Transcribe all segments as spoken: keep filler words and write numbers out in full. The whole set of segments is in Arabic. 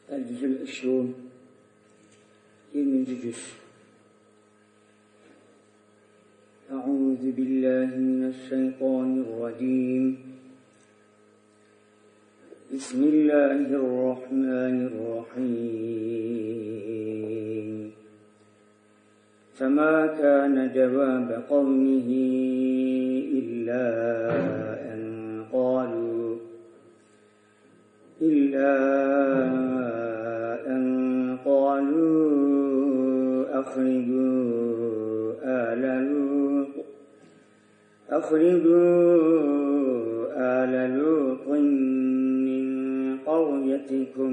الجزء العشرون yirminci cüz. Euzu billahi mineşşeytanirracim. Bismillahirrahmanirrahim. فما كان جواب قومه إلا أن قالوا إلا أن قالوا أخرجوا آل لوط أخرجوا آل لوط من قريتكم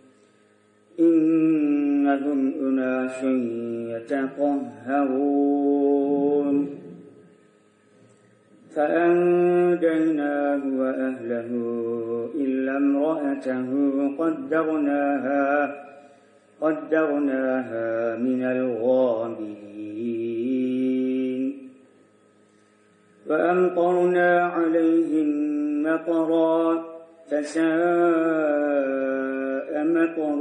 إنهم أناس يتطهرون فأنجيناه وأهله إلا امرأته قدرناها قدرناها من الغابرين وأمطرنا عليهم مطرا فساء مطر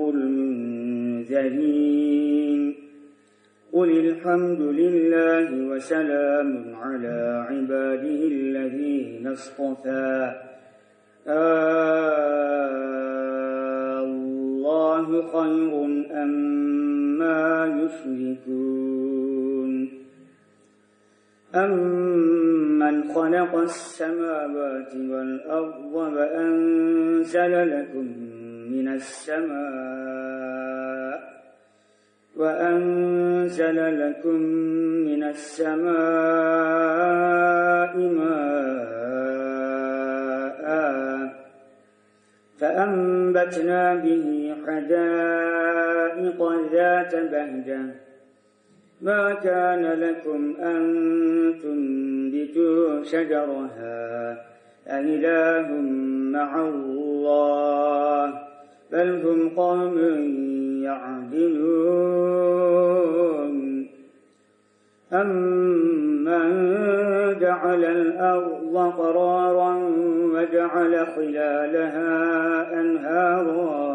المنذرين قل الحمد لله وسلام على عباده الذين اصطفى الله خير أما يشركون أمن خلق السماوات والأرض وأنزل لكم من السماء وأنزل لكم من السماء ماء فأنبتنا به حدائق ذات بهجة ما كان لكم أن تنبتوا شجرها أإله مع الله بل هم قوم يعدلون أمن جعل الأرض قرارا وجعل خلالها أنهارا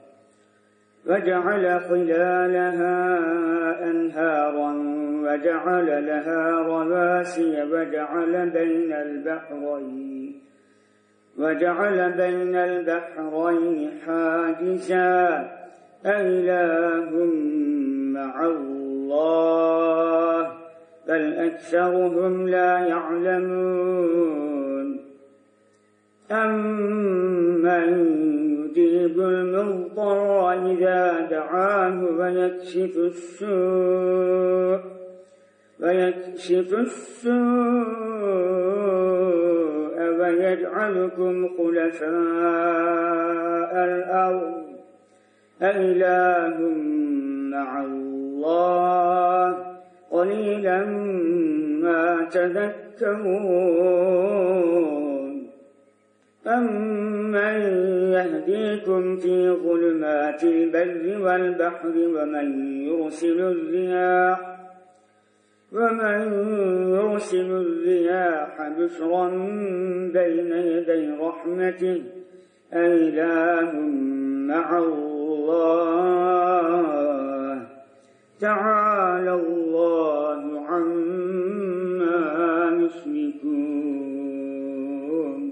وجعل خلالها أنهارا وجعل لها رواسي وجعل بين البحرين وجعل بين البحرين حاجزا أإله مع الله بل أكثرهم لا يعلمون أمن يجيب المضطر إذا دعاه ويكشف السوء ويكشف السوء ويجعلكم خلفاء الأرض أإله مع الله قليلا ما تذكرون أمن يهديكم في ظلمات البر والبحر ومن يرسل الرياح ومن يرسل الرياح بشرا بين يدي رحمته أإله مع الله تعالى الله عما يشركون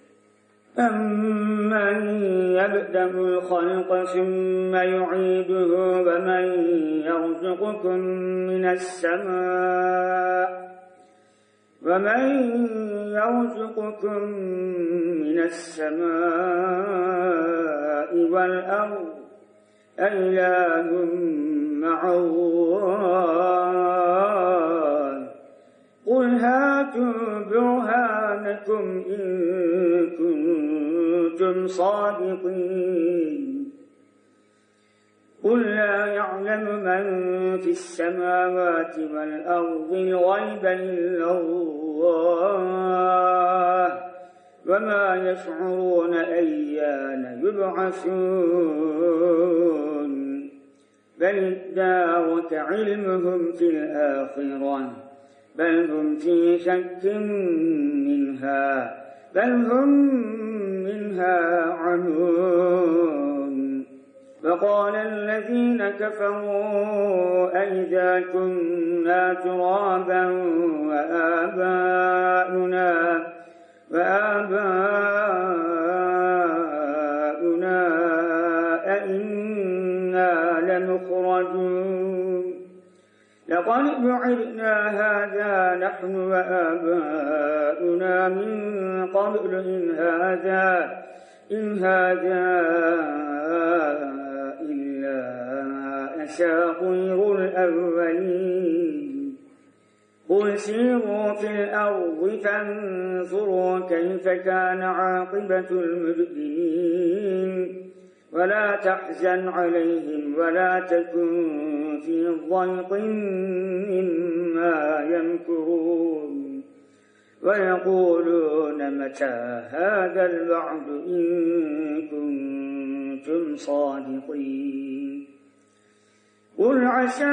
أمن يبدأ الخلق ثم يعيده ومن يرزقكم من السماء ومن يرزقكم من السماء والأرض أإله مع الله قل هاتوا برهانكم إن كنتم صادقين قل لا يعلم من في السماوات والأرض الغيب إلا الله وما يشعرون أيان يبعثون بل ادارك علمهم في الآخرة بل هم في شك منها بل هم منها عنون وقال الذين كفروا أئذا كنا ترابا وآباؤنا وآباؤنا أئنا لمخرجون لقد بعدنا هذا نحن وآباؤنا من قبل إن هذا إن هذا إلا أساطير الأولين قل سيروا في الأرض فانظروا كيف كان عاقبة المجرمين ولا تحزن عليهم ولا تكن في ضيق مما يمكرون ويقولون متى هذا الوعد إن كنتم صادقين قل عسى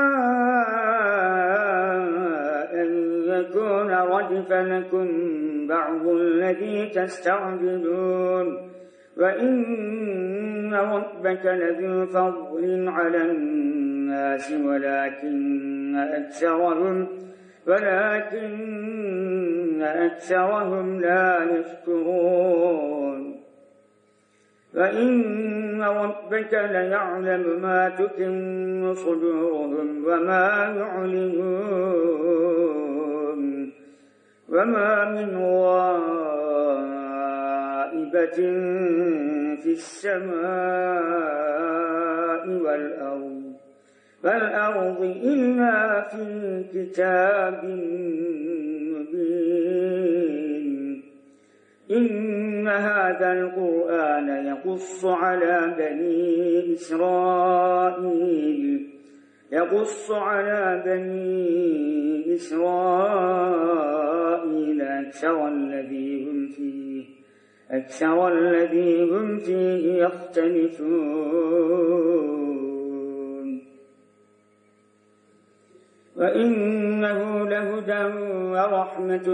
أن يكون ردف لكم بعض الذي تستعجلون وإن ربك لذو فضل على الناس ولكن أكثرهم ولكن أكثرهم لا يشكرون وإن ربك ليعلم ما تكن صدورهم وما يعلنون وما من غائبة في السماء والأرض والأرض إلا في كتاب مبين إن هذا القرآن يقص على بني إسرائيل يقص على بني إسرائيل أكثر الذي هم فيه أكثر الذي هم فيه يختلفون وإنه لهدى ورحمة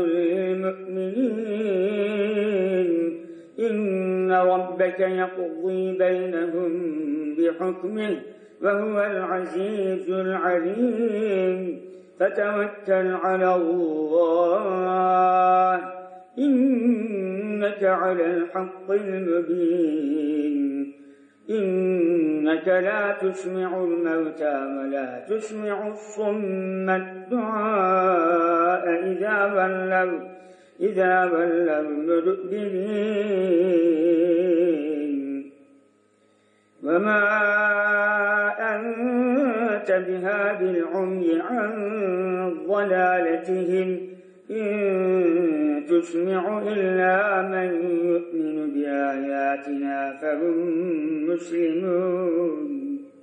للمؤمنين إن ربك يقضي بينهم بحكمه وهو العزيز العليم فتوكل على الله إنك على الحق المبين إنك لا تسمع الموتى ولا تسمع الصم الدعاء إذا ولوا إذا ولوا مدبرين وما أنت بهاد العمي عن ضلالتهم إن تسمع إلا من يؤمن بآياتنا فهم مسلمون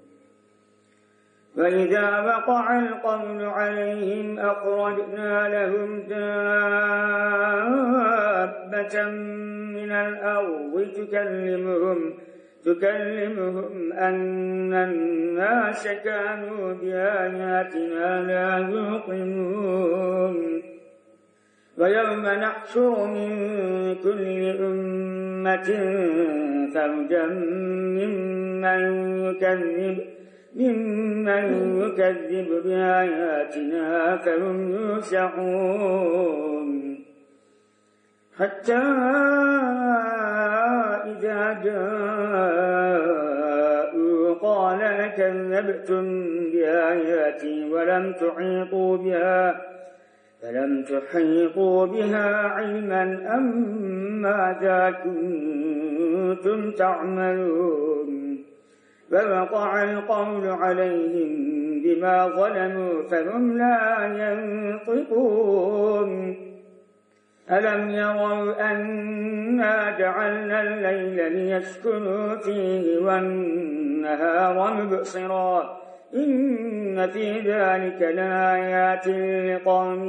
وإذا وقع القول عليهم أخرجنا لهم دابة من الأرض تكلمهم تكلمهم أن الناس كانوا بآياتنا لا يوقنون ويوم نحشر من كل أمة فرجا ممن يكذب ممن يكذب بآياتنا فهم يوسعون حتى إذا جاءوا قال كذبتم بآياتي ولم تحيطوا بها فلم تحيطوا بها علما أم ماذا كنتم تعملون فوقع القول عليهم بما ظلموا فهم لا ينطقون ألم يروا أنا جعلنا الليل ليسكنوا فيه والنهار مبصرا إن في ذلك لآيات لقوم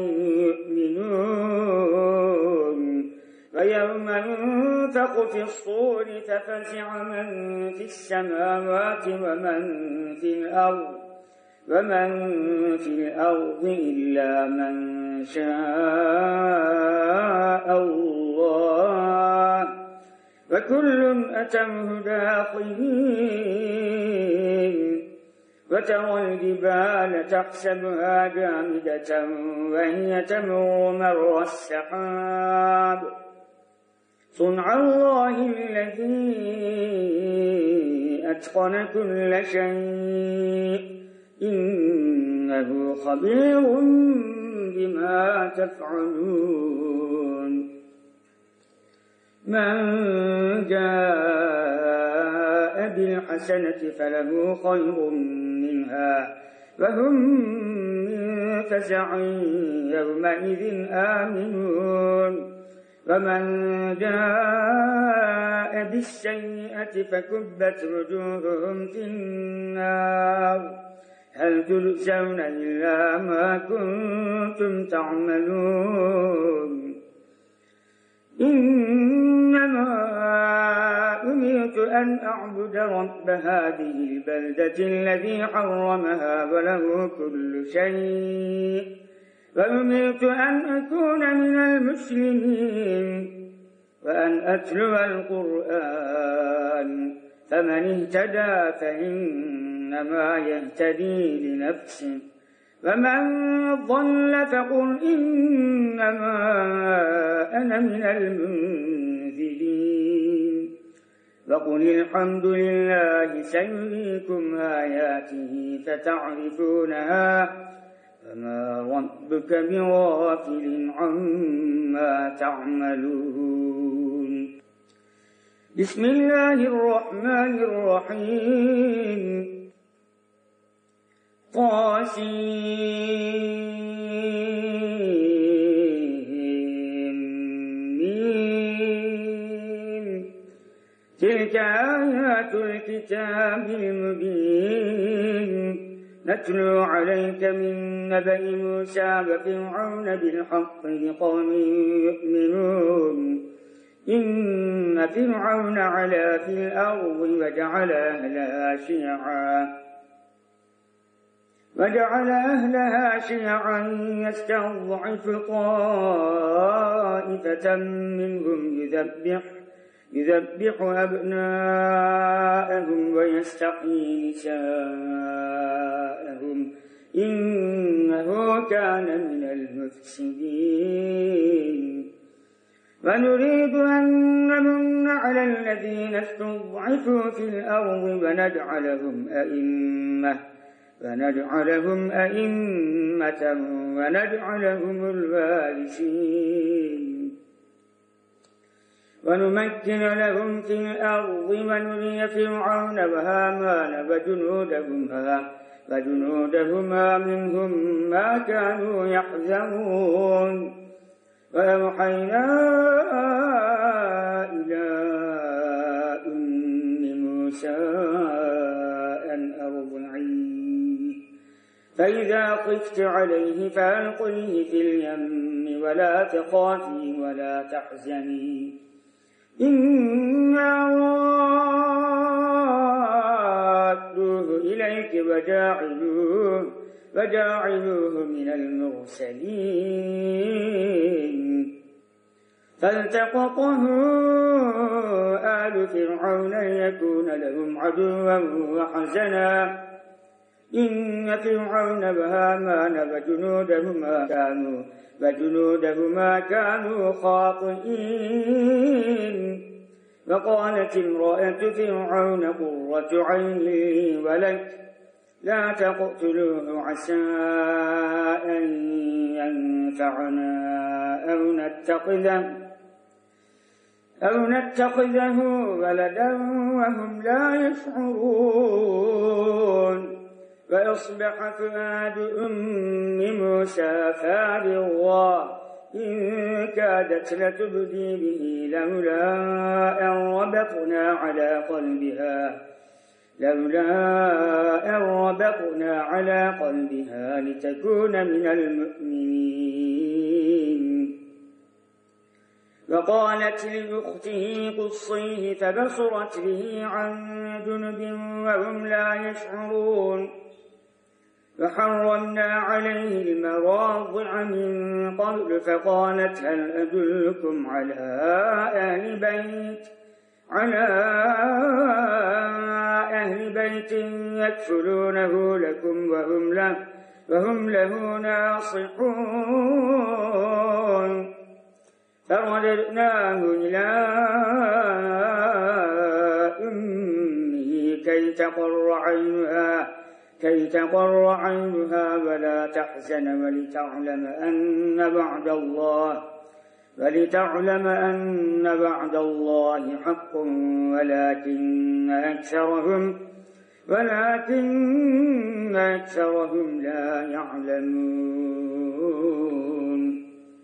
يؤمنون ويوم ينفخ في الصور ففزع من في السماوات ومن في الأرض ومن في الأرض إلا من شاء الله وكل أتوه داخلين وترى الجبال تحسبها جامدة وهي تمر مر السحاب صنع الله الذي أتقن كل شيء إنه خبير بما تفعلون من جاء بالحسنة فله خير منها وهم من فزع يومئذ آمنون ومن جاء بالسيئة فكبت وجوههم في النار هل تجزون إلا ما كنتم تعملون إنما أمرت أن أعبد رب هذه البلدة الذي حرمها وله كل شيء وأمرت أن أكون من المسلمين وأن أتلو القرآن فمن اهتدى فإنما يهتدي لنفسه ومن ضل فقل إنما أنا من المنذرين وقل الحمد لله سيريكم آياته فتعرفونها فما ربك بغافل عما تعملون بسم الله الرحمن الرحيم طاسين تلك آيات الكتاب المبين نتلو عليك من نبأ موسى وفرعون بالحق لقوم يؤمنون إن فرعون علا في الأرض وجعل أهلها شيعا وجعل أهلها شيعا يستضعف طائفة منهم يذبح يذبح أبناءهم ويستحيي نساءهم إنه كان من المفسدين ونريد أن نمن على الذين استضعفوا في الأرض ونجعلهم أئمة ونجعلهم أئمة ونجعلهم الوارثين ونمكن لهم في الأرض ونري فرعون وهامان وجنودهما وجنودهما منهم ما كانوا يحذرون وأوحينا إلى أم موسى أن أرضعيه فإذا خفت عليه فألقيه في اليم ولا تخافي ولا تحزني إنا رادوه إليك وجاعلوه, وجاعلوه من المرسلين فالتقطه آل فرعون ليكون لهم عدوا وحزنا إن فرعون وهامان وجنودهما كانوا وجنودهما كانوا خاطئين وقالت امرأة فرعون قرة عين لي ولك لا تقتلوه عسى أن ينفعنا أو نتخذه أو نتخذه ولدا وهم لا يشعرون وأصبح فؤاد أم موسى فارغا إن كادت لتبدي به لولا أن ربطنا على قلبها لولا أن ربطنا على قلبها لتكون من المؤمنين وقالت لأخته قصيه فبصرت به عن جنب وهم لا يشعرون فحرمنا عليه المراضع من قبل فقالت هل أدلكم على أهل بيت على أهل بيت يكفلونه لكم وهم له, وهم له ناصحون فرددناه إلى أمه كي تقر عينها كي تقر عينها ولا تحزن ولتعلم أن بعد الله ولتعلم أن بعد الله حق ولكن أكثرهم ولكن أكثرهم لا يعلمون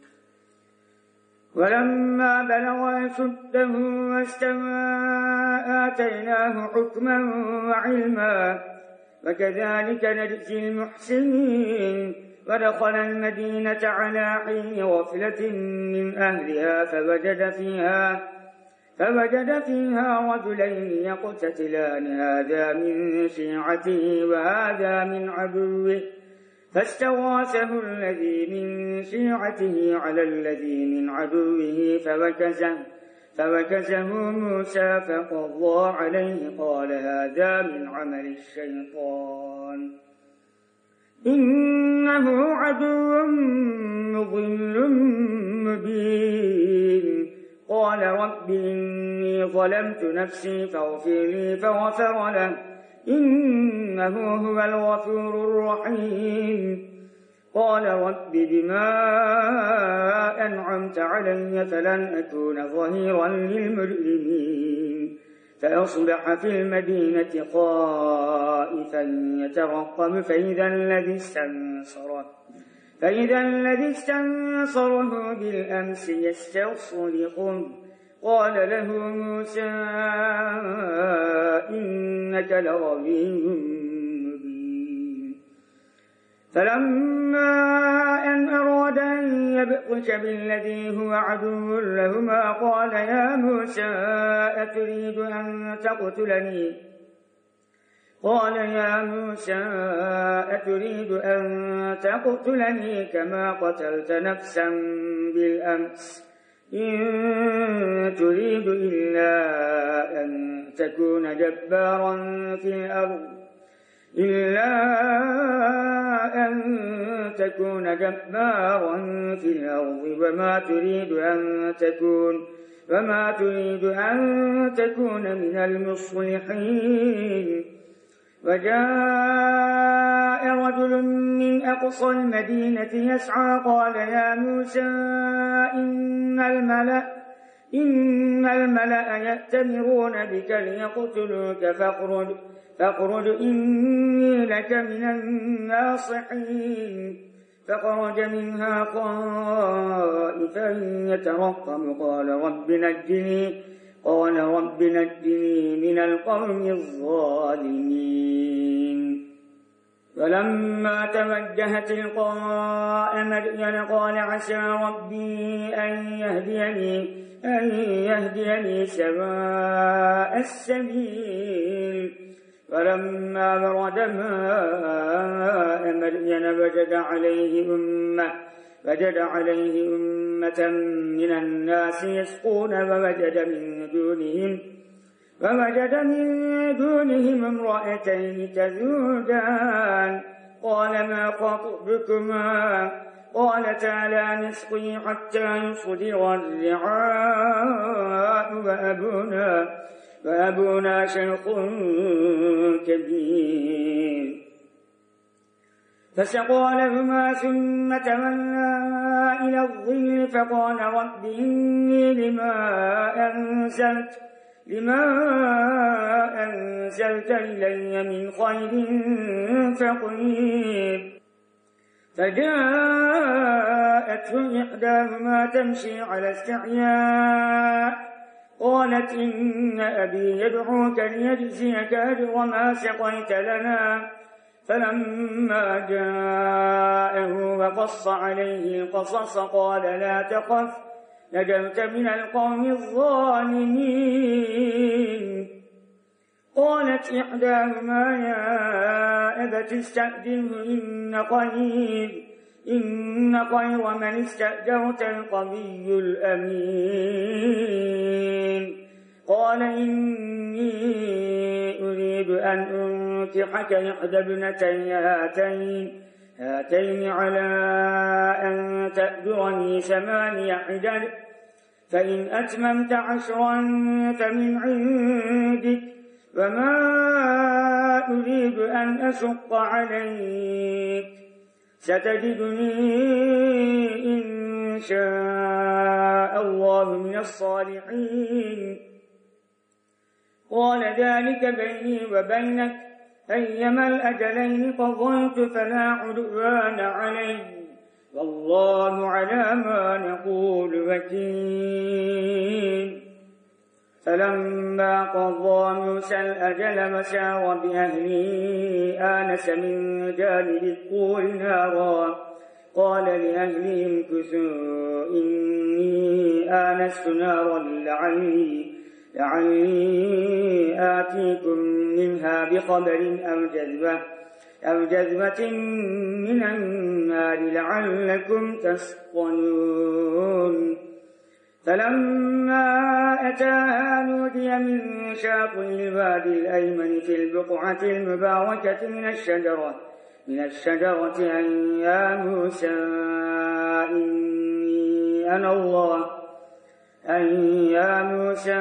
ولما بلغ أشده واستوى آتيناه حكما وعلما وكذلك نجزي المحسنين ودخل المدينة على حين غفلة من أهلها فوجد فيها فوجد فيها رجلين يقتتلان هذا من شيعته وهذا من عدوه فاستغاثه الذي من شيعته على الذي من عدوه فوكزه فوكزه موسى فقضى عليه قال هذا من عمل الشيطان إنه عدو مضل مبين قال رب إني ظلمت نفسي فاغفر لي فغفر له إنه هو الغفور الرحيم قال رب بما أنعمت علي فلن أكون ظهيرا للمجرمين فأصبح في المدينة خائفا يترقب فإذا الذي استنصره فإذا الذي استنصره بالأمس يستصرخه قال له موسى إنك لغوي مبين فلما أن أراد أن يبطش بالذي هو عدو لهما قال يا موسى أتريد أن تقتلني قال يا موسى أتريد أن تقتلني كما قتلت نفسا بالأمس إن تريد إلا أن تكون جبارا في الأرض إلا أن تكون جبارا في الأرض وما تريد أن تكون وما تريد أن تكون من المصلحين وجاء رجل من أقصى المدينة يسعى قال يا موسى إن الملأ إن الملأ يأتمرون بك ليقتلوك فاخرج فاخرج إني لك من الناصحين فخرج منها خائفا يترقب قال رب نجني قال رب نجني من القوم الظالمين فلما توجه تلقاء مدين قال عسى ربي أن يهديني أن يهديني سواء السبيل فلما برد ماء مدين وجد عليه أمة وجد عليه أمة من الناس يسقون ووجد من دونهم ووجد من دونهم امرأتين تذودان قال ما خطبكما قالتا لا نسقي حتى يصدر الرعاء وأبونا وأبونا شيخ كبير فسقى لهما ثم تولى إلى الظل فقال رب إني لما أنزلت لما أنزلت إلي من خير فقير فجاءته إحداهما تمشي على استحياء قالت إن أبي يدعوك ليجزيك أجر ما سقيت لنا فلما جاءه وقص عليه القصص قال لا تخف نجوت من القوم الظالمين قالت إحداهما يا أبت استأذنه إن خير إن خير من استأجرت القوي الأمين قال إني أريد أن أنكحك إحدى ابنتي هاتين هاتين على أن تأجرني ثماني حجج فإن أتممت عشرا فمن عندك وما أريد أن أشق عليك ستجدني إن شاء الله من الصالحين. قال ذلك بيني وبينك أيما الأجلين قضيت فلا عدوان علي والله على ما نقول وكيل. فلما قضى موسى الأجل وسار بأهله آنس من جانب الطور نارا قال لأهلهم كثوا إني آنست نارا لعلي لعلي آتيكم منها بخبر أو جذبة أو جذبة من النار لعلكم تسقنون. فلما أتاها نودي من شاطئ الوادي الأيمن في البقعة المباركة من الشجرة من الشجرة أن يا موسى إني أنا الله أن يا موسى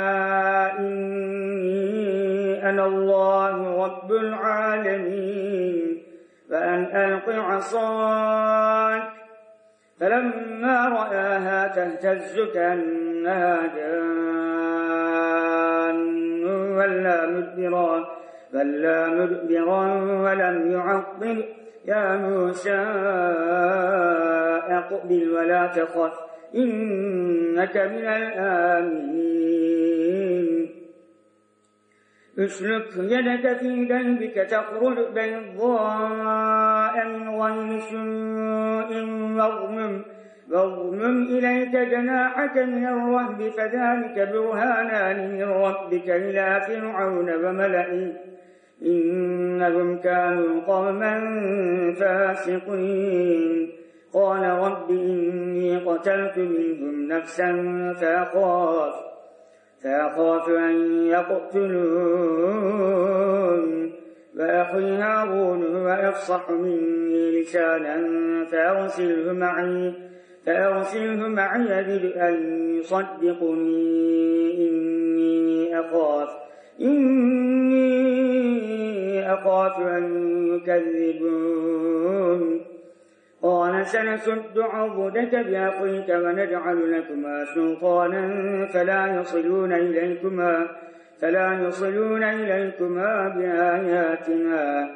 إني أنا الله رب العالمين فأن ألق عصاك. فلما رآها تهتز كأنها جان ولا مدبرا ولا مدبرا ولم يعقل يا موسى أقبل ولا تخف إنك من الآمنين. اسلك يدك في جيبك تخرج بيضاء من غير سوء واضمم واضمم إليك جناحك من الرهب فذلك برهانان من ربك إلى فرعون وملئه إنهم كانوا قوما فاسقين. قال رب إني قتلت منهم نفسا فأخاف فأخاف أن يقتلون وأخي هارون هو أفصح مني لسانا فأرسله معي فأرسله معي يجد أن يصدقني إني أخاف إني أخاف أن يكذبون. قال سنسد عضدك بأخيك ونجعل لكما سلطانا فلا يصلون إليكما فلا يصلون إليكما بآياتنا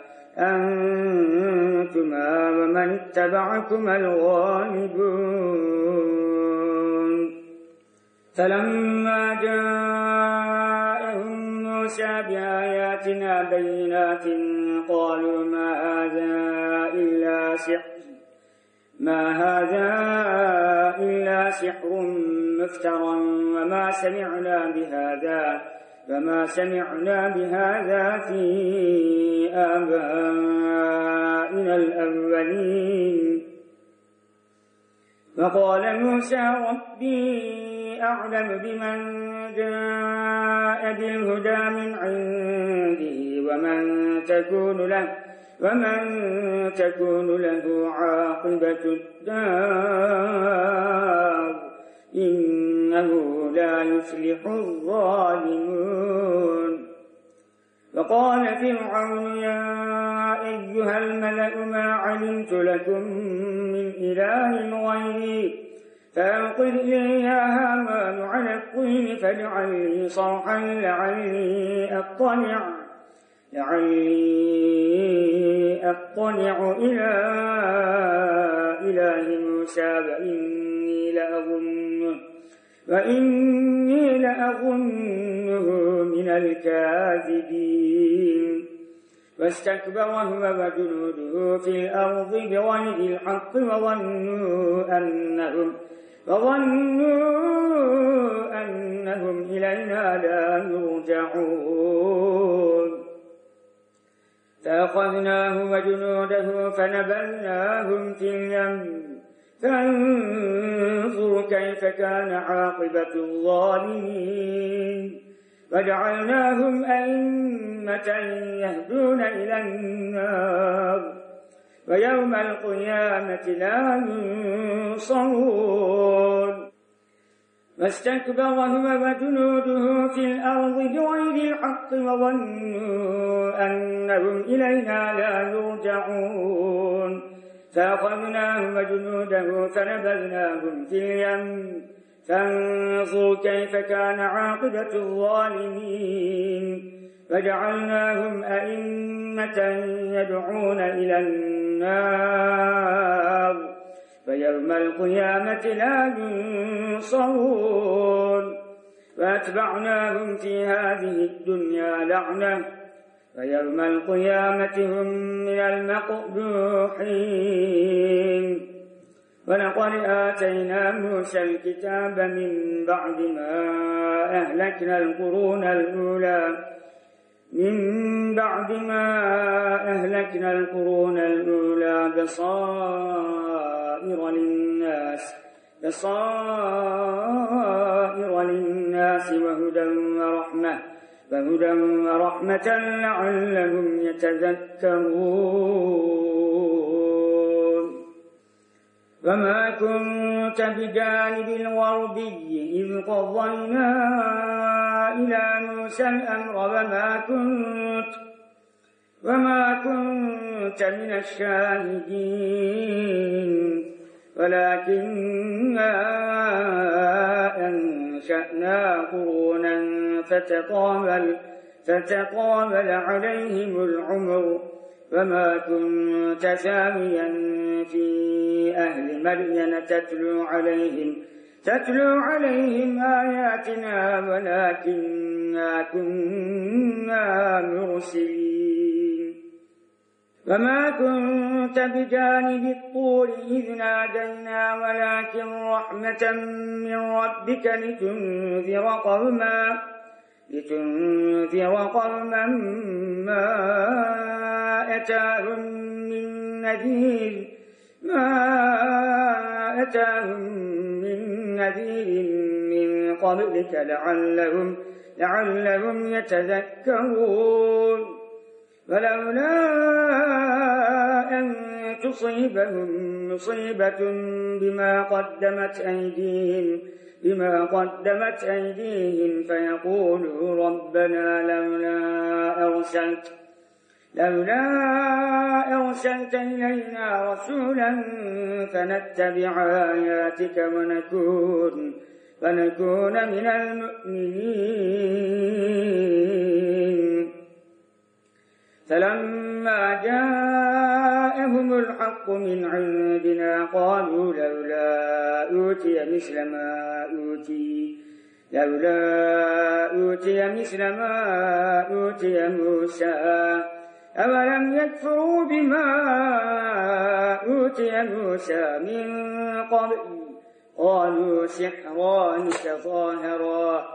أنتما ومن اتبعكما الغالبون. فلما جاءهم موسى بآياتنا بينات قالوا ما هذا إلا سحر ما هذا إلا سحر مفترى وما سمعنا بهذا وما سمعنا بهذا في آبائنا الأولين. فقال موسى ربي أعلم بمن جاء بالهدى من عنده ومن تكون له ومن تكون له عاقبة الدار إنه لا يفلح الظالمون. وقال فرعون يا أيها الملأ ما علمت لكم من إله غيري فأوقد لي يا هامان على الطين فاجعل لي صرحا لعلي أطلع لعلي أطلع إلى إله موسى وإني لأظنه وإني لأظنه من الكاذبين. واستكبر هو وجنوده في الأرض بغير الحق وظنوا أنهم وظنوا أنهم إلينا لا يرجعون. فأخذناه وجنوده فنبذناهم في اليم فانظر كيف كان عاقبة الظالمين. وجعلناهم أئمة يهدون إلى النار ويوم القيامة لا ينصرون واستكبر هو وجنوده في الأرض بغير الحق وظنوا أنهم إلينا لا يرجعون فأخذناهم وجنوده فنبذناهم في اليم فانظر كيف كان عاقبة الظالمين وجعلناهم أئمة يدعون إلى النار ويوم القيامة لا ينصرون وأتبعناهم في هذه الدنيا لعنة ويوم القيامة هم من المقبوحين ولقد آتينا موسى الكتاب من بعد ما أهلكنا القرون الأولى من بعد ما أهلكنا القرون الأولى بصائر للناس بصائر للناس وهدى ورحمة وهدى ورحمة لعلهم يتذكرون وما كنت بجانب الغربي إذ قضينا إلى موسى الأمر وما كنت وما كنت من الشاهدين ولكننا أنشأنا قرونا فتطاول فتطاول عليهم العمر وما كنت ساميا في أهل مدين تتلو عليهم تتلو عليهم آياتنا ولكننا كنا مرسلين وما كنت بجانب الطور إذ نادينا ولكن رحمة من ربك لتنذر قوما لتنذر قوما ما أتاهم من نذير ما أتاهم من نذير من قبلك لعلهم لعلهم يتذكرون ولولا أن تصيبهم مصيبة بما قدمت أيديهم بما قدمت أيديهم فيقولوا ربنا لولا أرسلت لولا أرسلت إلينا رسولا فنتبع آياتك ونكون ونكون من المؤمنين فلما جاءهم الحق من عندنا قالوا لولا أوتي مثل ما أوتي لولا أوتي مثل ما أوتي موسى أولم يكفروا بما أوتي موسى من قبل قالوا سحران تظاهرا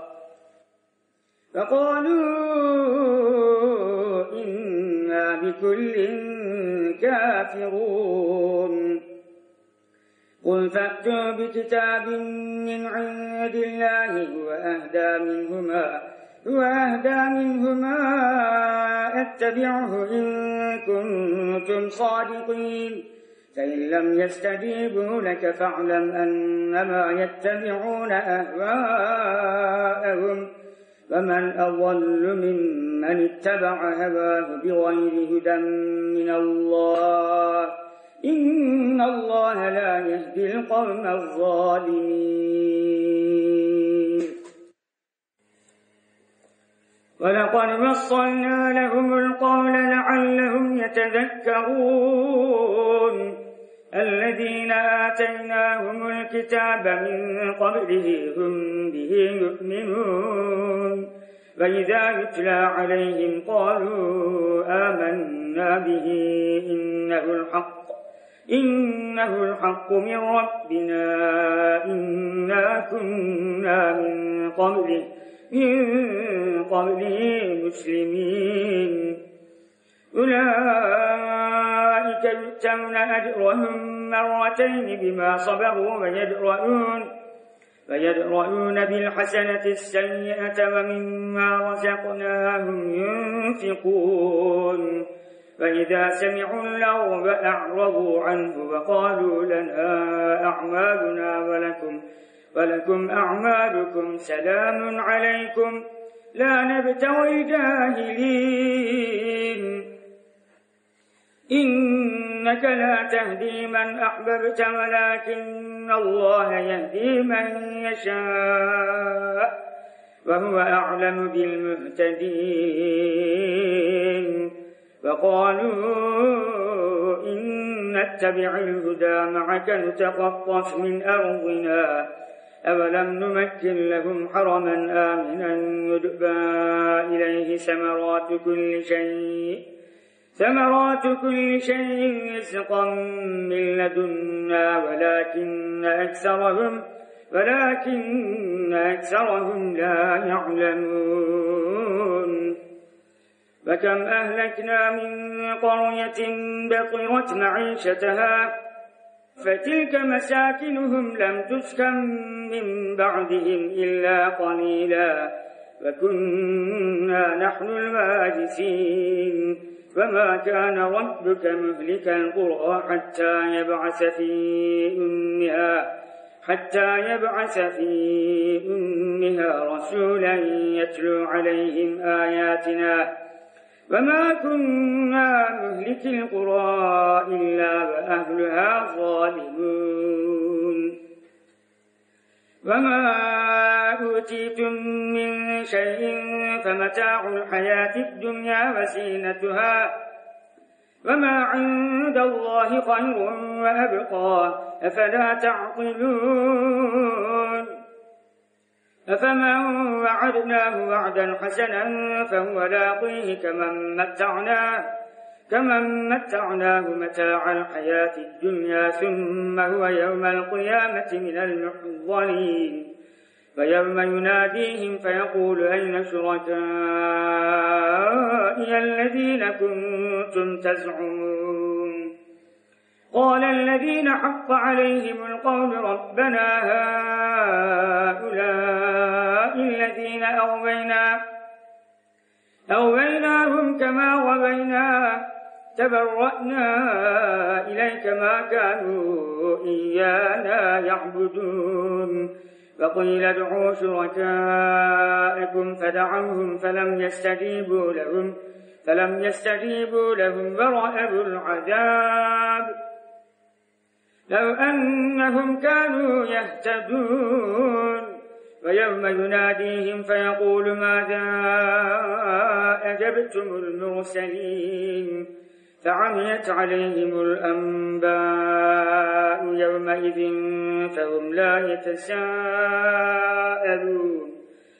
فقالوا إنا بكل كافرون قل فأتوا بكتاب من عند الله هو أهدى منهما هو أهدى منهما أتبعه إن كنتم صادقين فإن لم يستجيبوا لك فاعلم أنما يتبعون أهواءهم ومن أضل ممن اتبع هواه بغير هدى من الله إن الله لا يهدي القوم الظالمين ولقد وصلنا لهم القول لعلهم يتذكرون الذين آتيناهم الكتاب من قبله هم به يؤمنون وإذا يتلى عليهم قالوا آمنا به إنه الحق إنه الحق من ربنا إنا كنا من قبله من قبله مسلمين أولئك يؤتون أجرهم مرتين بما صبروا ويدرؤون فيدرؤون بالحسنة السيئة ومما رزقناهم ينفقون فإذا سمعوا اللغو أعرضوا عنه وقالوا لنا أعمالنا ولكم, ولكم أعمالكم سلام عليكم لا نبتغي الجاهلين إنك لا تهدي من أحببت ولكن الله يهدي من يشاء وهو أعلم بالمهتدين وقالوا إن نتبع الهدى معك نتخطف من أرضنا أولم نمكن لهم حرما آمنا يجبى إليه ثمرات كل شيء ثمرات كل شيء رزقا من لدنا ولكن أكثرهم ولكن أكثرهم لا يعلمون فكم أهلكنا من قرية بطرت معيشتها فتلك مساكنهم لم تسكن من بعدهم إلا قليلا وكنا نحن الوارثين فما كان ربك مهلك القرى حتى يبعث في أمها حتى يبعث في أمها رسولا يتلو عليهم آياتنا وما كنا مهلك القرى إلا وأهلها ظالمون وما أوتيتم من شيء فمتاع الحياة الدنيا وزينتها وما عند الله خير وأبقى أفلا تعقلون أفمن وعدناه وعدا حسنا فهو لاقيه كمن متعناه كمن متعناه متاع الحياة الدنيا ثم هو يوم القيامة من المحضرين فيوم يناديهم فيقول أين شركائي الذين كنتم تزعمون قال الذين حق عليهم القول ربنا هؤلاء الذين أغوينا أغويناهم كما غوينا تبرأنا إليك ما كانوا إيانا يعبدون وقيل ادعوا شركائكم فدعوهم فلم يستجيبوا لهم فلم يستجيبوا لهم ورأوا العذاب لو أنهم كانوا يهتدون ويوم يناديهم فيقول ماذا أجبتم المرسلين فعميت عليهم الأنباء يومئذ فهم لا يتساءلون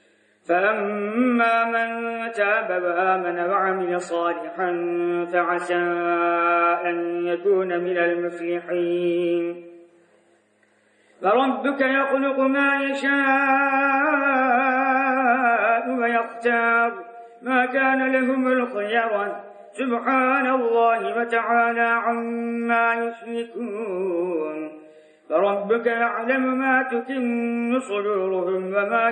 فأما من تاب وآمن وعمل صالحا فعسى أن يكون من المفلحين فربك يخلق ما يشاء ويختار ما كان لهم الخيرة سبحان الله وتعالى عما يشركون فربك يعلم ما تكن صدورهم وما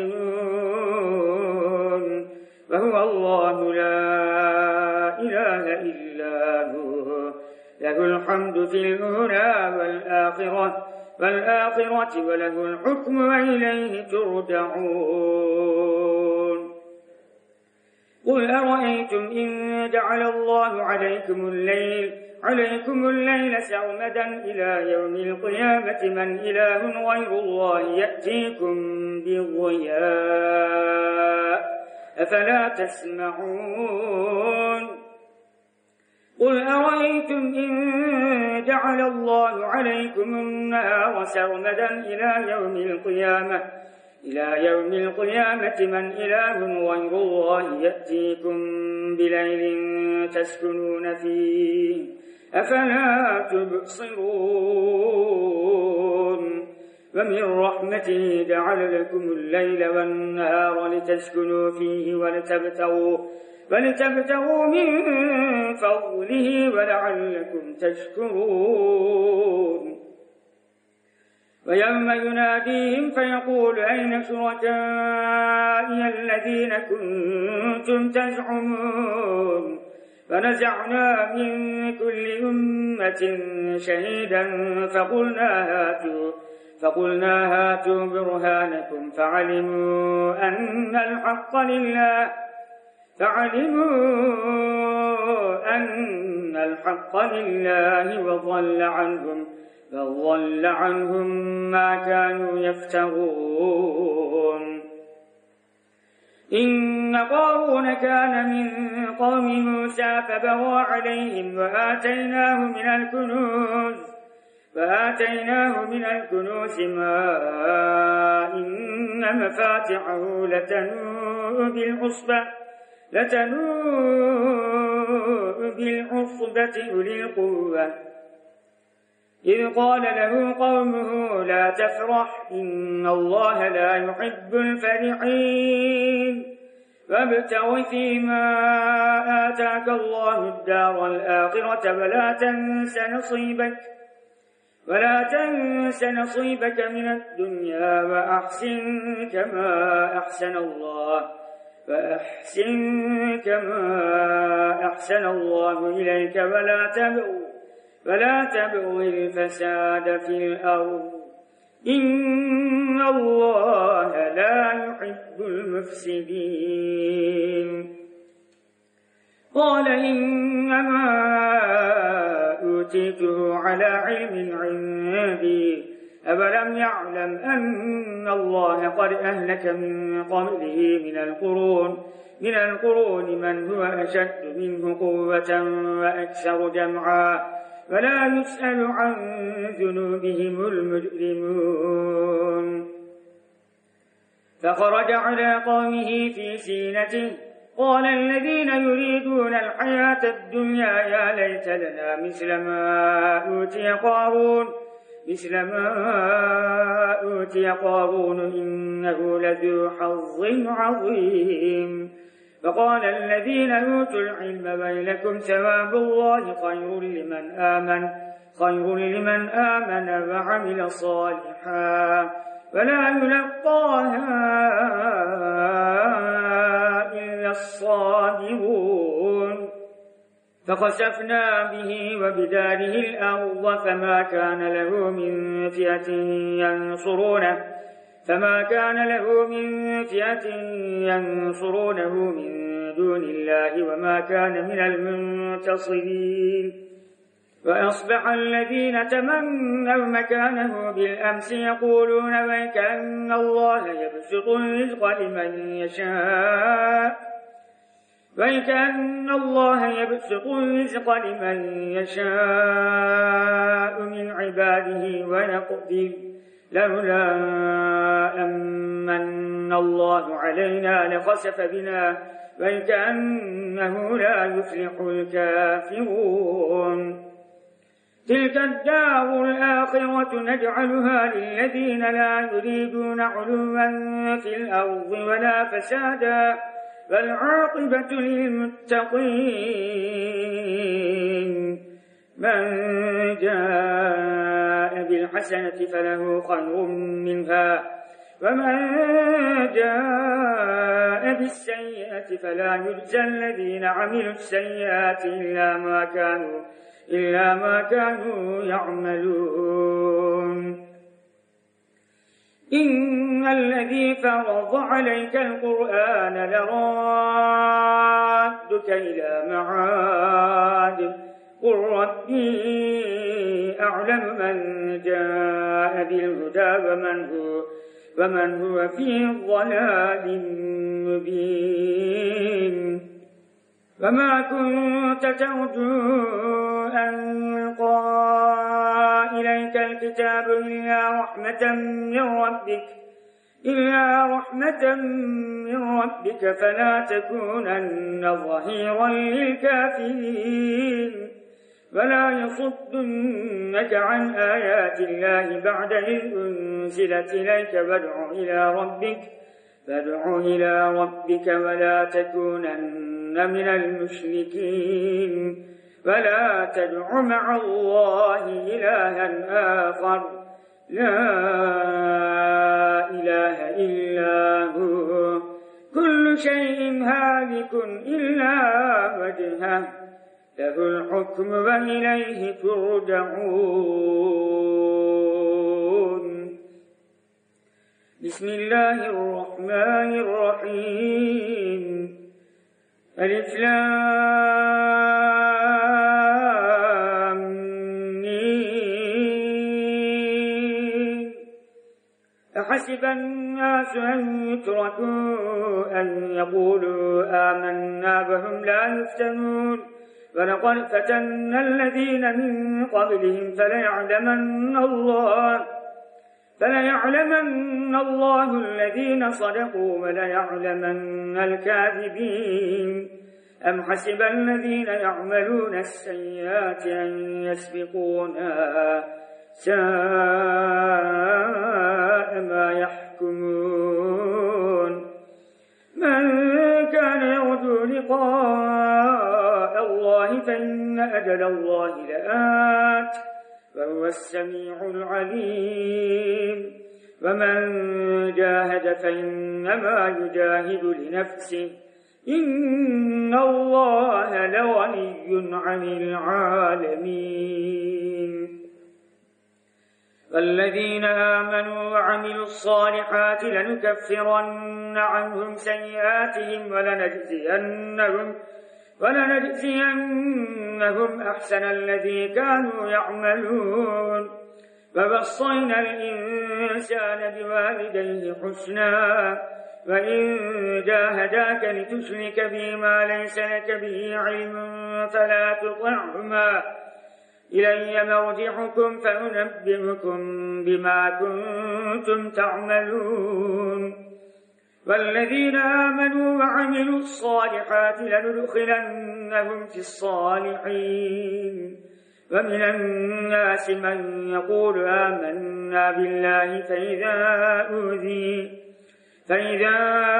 يعلنون وهو الله لا إله إلا هو له الحمد في الأولى والآخرة والآخرة وله الحكم وإليه ترجعون قل أرأيتم إن جعل الله عليكم الليل عليكم الليل سرمدا إلى يوم القيامة من إله غير الله يأتيكم بضياء أفلا تسمعون قل أرأيتم إن جعل الله عليكم النهار سرمدا إلى يوم القيامة إلى يوم القيامة من إله غير الله يأتيكم بليل تسكنون فيه أفلا تبصرون ومن رحمته جعل لكم الليل والنهار لتسكنوا فيه ولتبتغوا, ولتبتغوا من فضله ولعلكم تشكرون ويوم يناديهم فيقول أين شركائي الذين كنتم تزعمون فنزعنا من كل أمة شهيدا فقلنا هاتوا فقلنا هاتوا برهانكم فعلموا أن الحق لله فعلموا أن الحق لله وضل عنهم فضل عنهم ما كانوا يفترون. إن قارون كان من قوم موسى فبغى عليهم وآتيناه من الكنوز فآتيناه من الكنوز ما إن مفاتحه لتنوء بالعصبة لتنوء بالعصبة أولي القوة إذ قال له قومه لا تفرح إن الله لا يحب الفرحين وابتغ فيما آتاك الله الدار الآخرة ولا تنس نصيبك ولا تنس نصيبك من الدنيا وأحسن كما أحسن الله فأحسن كما أحسن الله إليك ولا تبغوا ولا تبغوا الفساد في الأرض إن الله لا يحب المفسدين. قال إنما أوتيته على علم عندي أفلم يعلم أن الله قد أهلك من قبله من القرون من القرون من هو أشد منه قوة وأكثر جمعا ولا يسأل عن ذنوبهم المجرمون. فخرج على قومه في زينته قال الذين يريدون الحياة الدنيا يا ليت لنا مثل ما أوتي قارون مثل ما أوتي قارون إنه لذو حظ عظيم. فقال الذين أوتوا العلم ويلكم ثواب الله خير لمن آمن خير لمن آمن وعمل صالحا ولا يلقاها إلا الصابرون. فخسفنا به وبداره الأرض فما كان له من فئة ينصرونه فما كان له من فئة ينصرونه من دون الله وما كان من المنتصرين. وأصبح الذين تمنوا مكانه بالأمس يقولون ويكأن الله يبسط الرزق لمن يشاء ويكأن الله يبسط الرزق لمن يشاء من عباده ويقدر لولا أمن الله علينا لخسف بنا وكأنه لا يفلح الكافرون. تلك الدار الآخرة نجعلها للذين لا يريدون علوا في الأرض ولا فسادا والعاقبة للمتقين. من جاء بالحسنة فله خير منها ومن جاء بالسيئة فلا يجزى الذين عملوا السيئات إلا ما كانوا إلا ما كانوا يعملون. إن الذي فرض عليك القرآن لرادك إلى معاد قل ربي أعلم من جاء بالهدى ومن هو, ومن هو في ضلال مبين. وما كنت ترجو أن يلقى إليك الكتاب إلا رحمة من ربك إلا رحمة من ربك فلا تكونن ظهيرا للكافرين ولا يصدنك عن آيات الله بعد إذ أنزلت إليك فادع إلى ربك فادع إلى ربك ولا تكونن من المشركين ولا تدع مع الله إلها آخر لا إله إلا هو كل شيء هالك إلا وجهه له الحكم وإليه ترجعون. بسم الله الرحمن الرحيم. ألف لام ميم. أحسب الناس أن يتركوا أن يقولوا آمنا وهم لا يفتنون ولقد فتنا الذين من قبلهم فليعلمن الله فليعلمن الله الذين صدقوا وليعلمن الكاذبين. أم حسب الذين يعملون السيئات أن يسبقونا ساء ما يحكمون. من كان يرجو لقاء الله فإن أجل الله لآت وهو السميع العليم. ومن جاهد فإنما يجاهد لنفسه إن الله لغني عن العالمين. والذين آمنوا وعملوا الصالحات لنكفرن عنهم سيئاتهم ولنجزينهم ولنجزينهم أحسن الذي كانوا يعملون. ووصينا الإنسان بوالديه حسنا وإن جاهداك لتشرك بي ما ليس لك به علم فلا تطعهما إلي مرجعكم فأنبئكم بما كنتم تعملون. والذين آمنوا وعملوا الصالحات لندخلنهم في الصالحين. ومن الناس من يقول آمنا بالله فإذا أوذي فإذا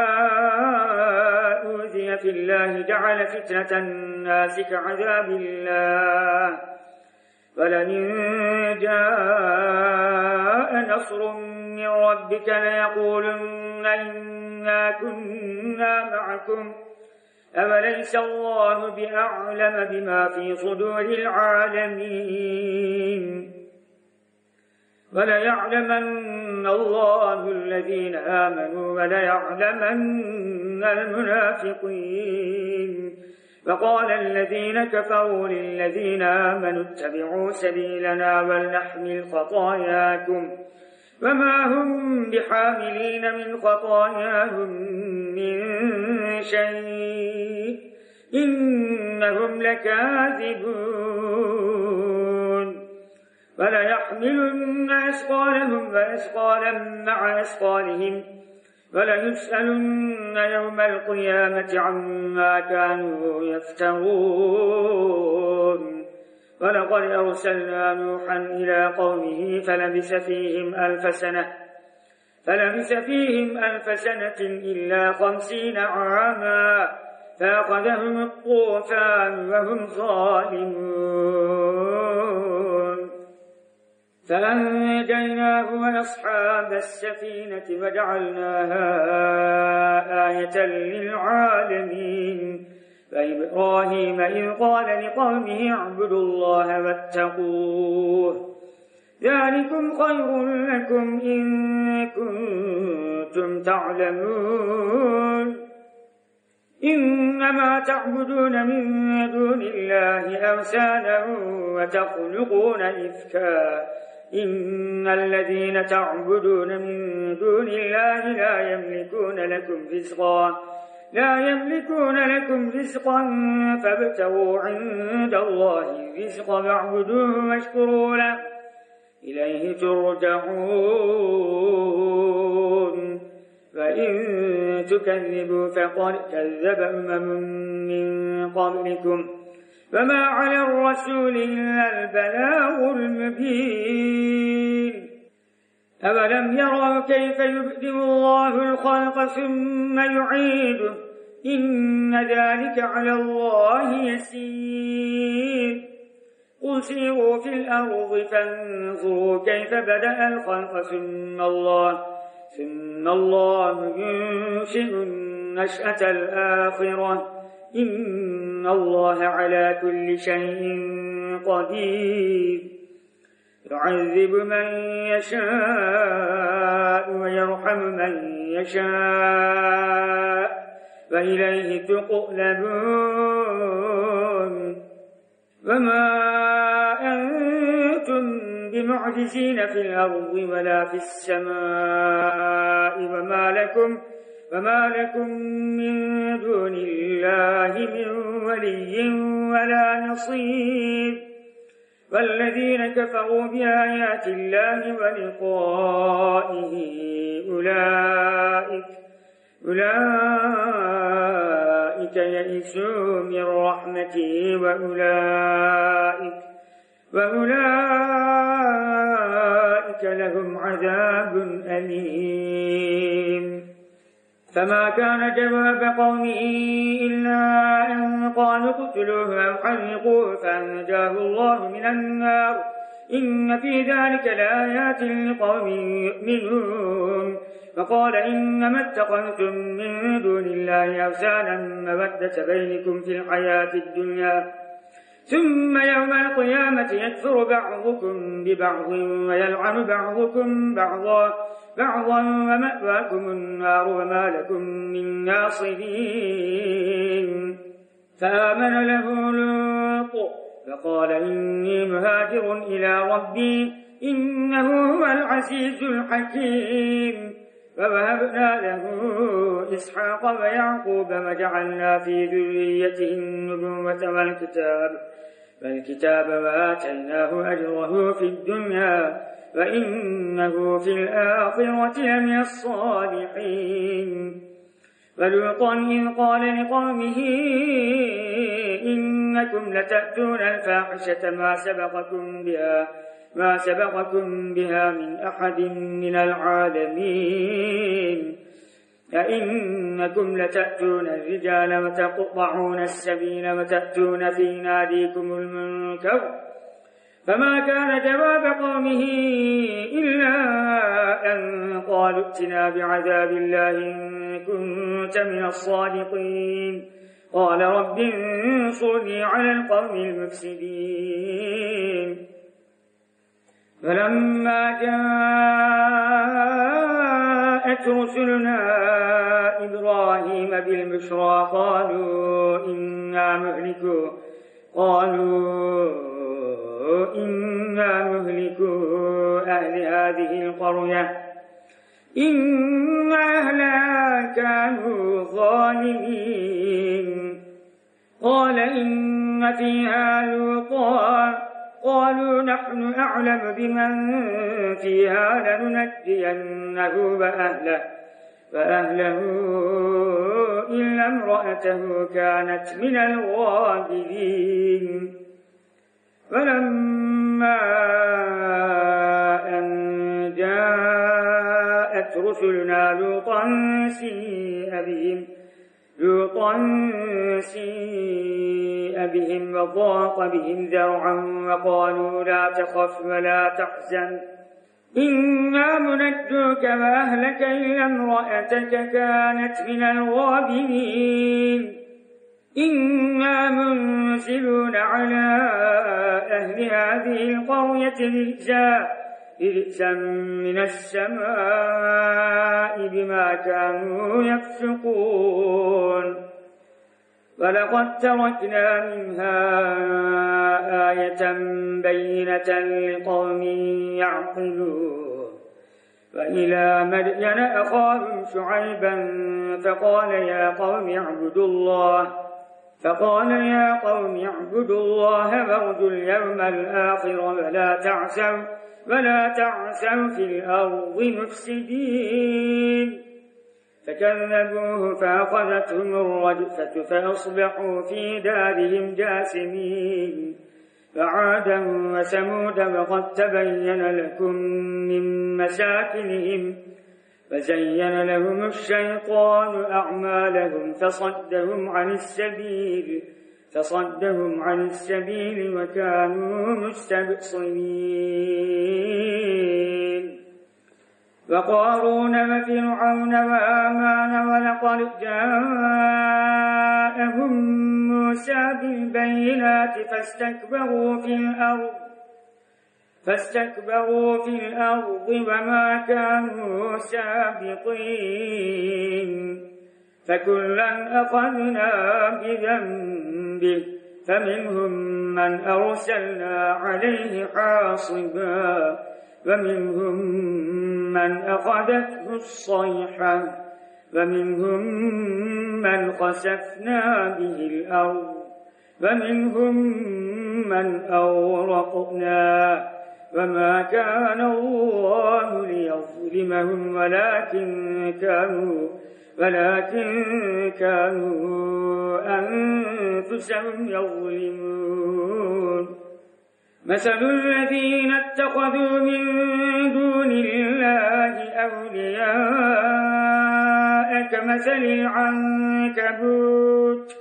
أوذي في الله جعل فتنة الناس كعذاب الله. ولئن جاء نصر من ربك ليقولن إنا كنا معكم أوليس الله بأعلم بما في صدور العالمين. وليعلمن الله الذين آمنوا وليعلمن المنافقين. فقال الذين كفروا للذين آمنوا اتبعوا سبيلنا ولنحمل خطاياكم وما هم بحاملين من خطاياهم من شيء إنهم لكاذبون. وليحملن أثقالهم وأثقالا مع أثقالهم وليسألن يوم القيامة عما كانوا يفترون. ولقد أرسلنا نوحا إلى قومه فلبث فيهم ألف سنة فلبث فيهم ألف سنة إلا خمسين عاما فأخذهم الطوفان وهم ظالمون. فأنجيناه وأصحاب السفينة وجعلناها آية للعالمين. فإبراهيم إذ قال لقومه اعبدوا الله واتقوه ذلكم خير لكم إن كنتم تعلمون. إنما تعبدون من دون الله أوثانا وتخلقون إفكا إن الذين تعبدون من دون الله لا يملكون لكم رزقا لا يملكون لكم رزقا فابتغوا عند الله الرزق واعبدوه واشكروا له إليه ترجعون. فإن تكذبوا فقد كذب أمم من قبلكم فما على الرسول إلا البلاغ المبين. أولم يروا كيف يبدئ الله الخلق ثم يعيده إن ذلك على الله يسير. قل قل سيروا في الأرض فانظروا كيف بدأ الخلق ثم الله ثم الله ينشئ النشأة الآخرة إن الله على كل شيء قدير يعذب من يشاء ويرحم من يشاء وإليه تقلبون وما أنتم بمعجزين في الأرض ولا في السماء وما لكم وما لكم من دون الله من ولي ولا نصير والذين كفروا بآيات الله ولقائه أولئك أولئك يئسوا من رحمته وأولئك وأولئك لهم عذاب أليم فما كان جواب قومه إلا أن قالوا اقتلوه أو حرقوه فأنجاه الله من النار إن في ذلك لآيات لقوم يؤمنون فقال إنما اتخذتم من دون الله أوثانا مودة بينكم في الحياة الدنيا ثم يوم القيامة يكفر بعضكم ببعض ويلعن بعضكم بعضا بعضا ومأواكم النار وما لكم من ناصرين فآمن له لوط فقال إني مهاجر إلى ربي إنه هو العزيز الحكيم فوهبنا له إسحاق ويعقوب وجعلنا في ذريته النبوة والكتاب والكتاب وآتيناه أجره في الدنيا وإنه في الآخرة لمن الصالحين ولوطا إذ قال لقومه إنكم لتأتون الفاحشة ما سبقكم بها ما سبقكم بها من أحد من العالمين أئنكم لتأتون الرجال وتقطعون السبيل وتأتون في ناديكم المنكر فما كان جواب قومه إلا أن قالوا ائتنا بعذاب الله إن كنت من الصادقين قال رب انصرني على القوم المفسدين فلما جاءت رسلنا إبراهيم بالبشرى قالوا إنا مهلكوا قالوا إنا مهلكوا أهل هذه القرية إن أهلها كانوا ظالمين قال إن فيها لوطا قالوا نحن أعلم بمن فيها لننجينه وأهله فأهله إلا امرأته كانت من الغابرين فلما أن جاءت رسلنا لوطا سيء بهم لوطا سيء بهم وضاق بهم ذرعا وقالوا لا تخف ولا تحزن إنا منجوك وأهلك إلا امرأتك كانت من الغابرين إنا منزلون على أهل هذه القرية رجزا رجزا من السماء بما كانوا يفسقون ولقد تركنا منها آية بينة لقوم يعقلون وإلى مدين أخاهم شعيبا فقال يا قوم اعبدوا الله فقال يا قوم اعبدوا الله وارجوا اليوم الآخر ولا تعسوا ولا تعسوا في الأرض مفسدين فكذبوه فأخذتهم الرجفة فأصبحوا في دارهم جاثمين فعادا وثمود وقد تبين لكم من مساكنهم فزين لهم الشيطان أعمالهم فصدهم عن السبيل فصدهم عن السبيل وكانوا مستبصرين وقارون وفرعون وآمان ولقد جاءهم موسى بالبينات فاستكبروا في الأرض فاستكبروا في الأرض وما كانوا سابقين فكلا أخذنا بذنبه فمنهم من أرسلنا عليه حاصبا ومنهم من أخذته الصيحة ومنهم من خسفنا به الأرض ومنهم من أورقنا وما كان الله ليظلمهم ولكن كانوا ولكن كانوا أنفسهم يظلمون مثل الذين اتخذوا من دون الله أولياء كمثل العنكبوت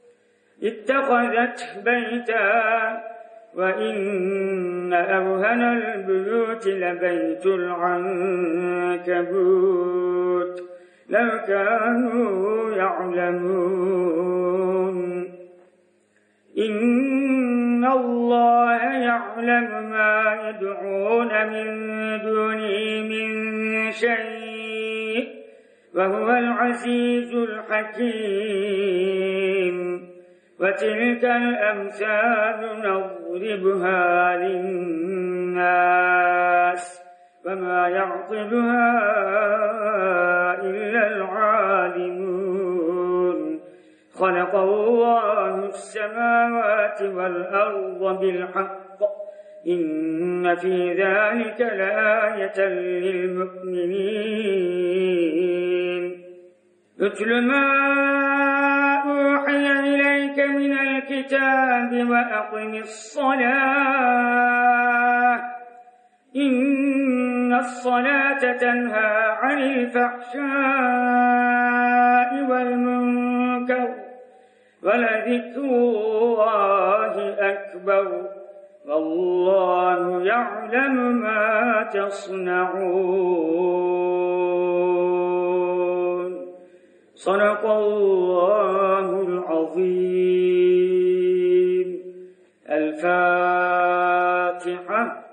اتخذت بيتا وإن أوهن البيوت لبيت العنكبوت لو كانوا يعلمون إن الله يعلم ما يدعون من دونه من شيء وهو العزيز الحكيم وتلك الأمثال نضربها للناس وما يعقلها إلا العالمون خلق الله السماوات والأرض بالحق إن في ذلك لآية للمؤمنين اتل ما أوحي إليك من الكتاب وأقم الصلاة إن الصلاة تنهى عن الفحشاء والمنكر ولذكر الله أكبر والله يعلم ما تصنعون صدق الله العظيم. الفاتحة.